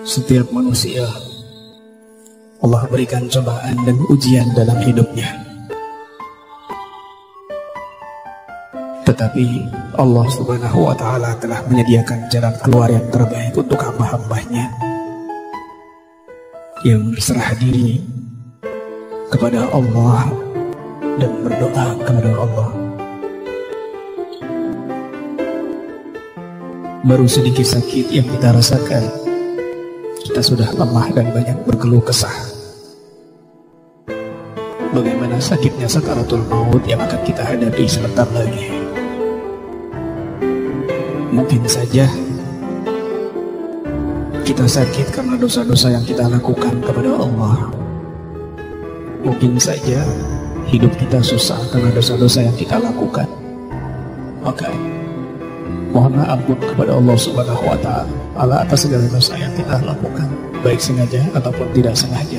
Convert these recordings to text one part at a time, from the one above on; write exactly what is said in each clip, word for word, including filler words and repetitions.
Setiap manusia Allah berikan cobaan dan ujian dalam hidupnya. Tetapi Allah subhanahu wa ta'ala telah menyediakan jalan keluar yang terbaik untuk hamba-hambanya yang berserah diri kepada Allah dan berdoa kepada Allah. Baru sedikit sakit yang kita rasakan, kita sudah lemah dan banyak berkeluh kesah. Bagaimana sakitnya sakaratul maut yang akan kita hadapi sebentar lagi. Mungkin saja kita sakit karena dosa-dosa yang kita lakukan kepada Allah. Mungkin saja hidup kita susah karena dosa-dosa yang kita lakukan. Maka mohonlah ampun kepada Allah subhanahu wa ta'ala atas segala dosa yang kita lakukan, baik sengaja ataupun tidak sengaja.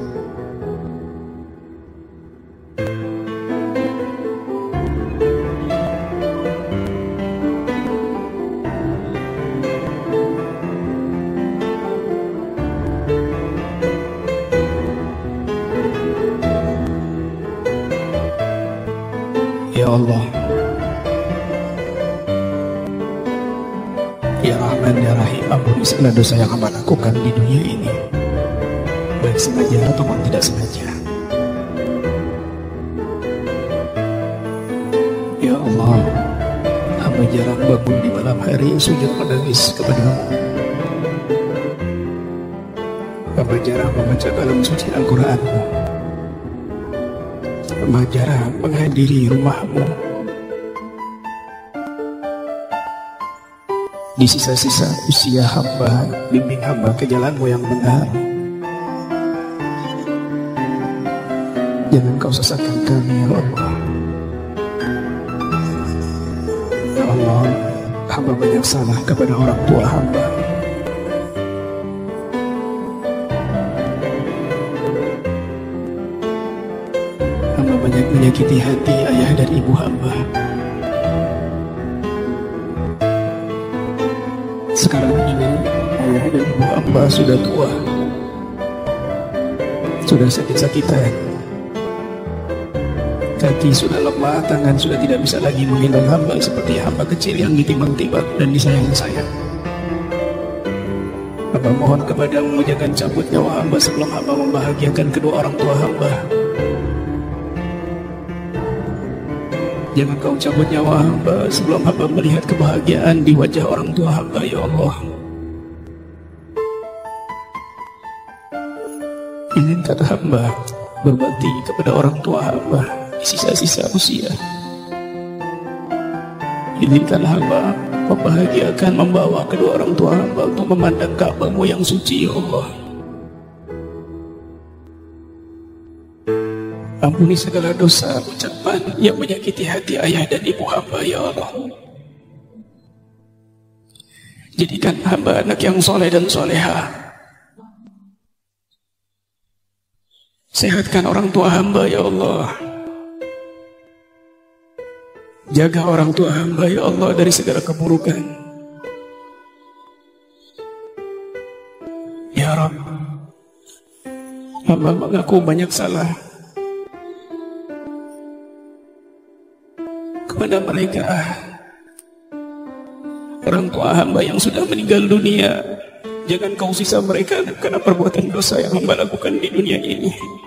Ya Allah, Ya Rahman Ya Rahim, ampuni segala dosa yang hamba lakukan di dunia ini, baik sengaja ataupun tidak sengaja. Ya Allah, hamba jarang bangun di malam hari sujud menangis kepadamu. Hamba jarang membaca kalam suci Al-Quranmu. Hamba jarang menghadiri rumahmu. Di sisa-sisa usia hamba, bimbing hamba ke jalanmu yang benar. Jangan kau sesatkan kami, ya Allah. Ya Allah, hamba banyak salah kepada orang tua hamba. Hamba banyak menyakiti hati ayah dan ibu hamba. Sekarang ini ayah dan ibu hamba sudah tua, sudah sakit-sakitan, kaki sudah lemah, tangan sudah tidak bisa lagi menggendong hamba seperti hamba kecil yang ditimbang-timbang dan disayang-sayang. Hamba mohon kepadamu, jangan cabut nyawa hamba sebelum hamba membahagiakan kedua orang tua hamba. Jangan kau cabut nyawa hamba sebelum hamba melihat kebahagiaan di wajah orang tua hamba, ya Allah. Izinkan hamba berbakti kepada orang tua hamba di sisa-sisa usia. Izinkan hamba membahagiakan, membawa kedua orang tua hamba untuk memandang Ka'bah-Mu yang suci, ya Allah. Ampuni segala dosa ucapan yang menyakiti hati ayah dan ibu hamba, ya Allah. Jadikan hamba anak yang soleh dan soleha. Sehatkan orang tua hamba, ya Allah. Jaga orang tua hamba, ya Allah, dari segala keburukan. Ya Rabb, hamba mengaku banyak salah kepada mereka, orang tua hamba yang sudah meninggal dunia. Jangan kau sisa mereka karena perbuatan dosa yang hamba lakukan di dunia ini.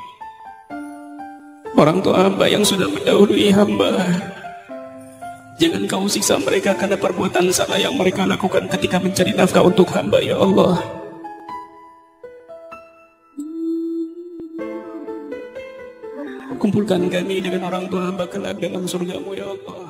Orang tua hamba yang sudah mendahului hamba, jangan kau siksa mereka karena perbuatan salah yang mereka lakukan ketika mencari nafkah untuk hamba, ya Allah. Kumpulkan kami dengan orang tua hamba kelak dalam surga-Mu, ya Allah.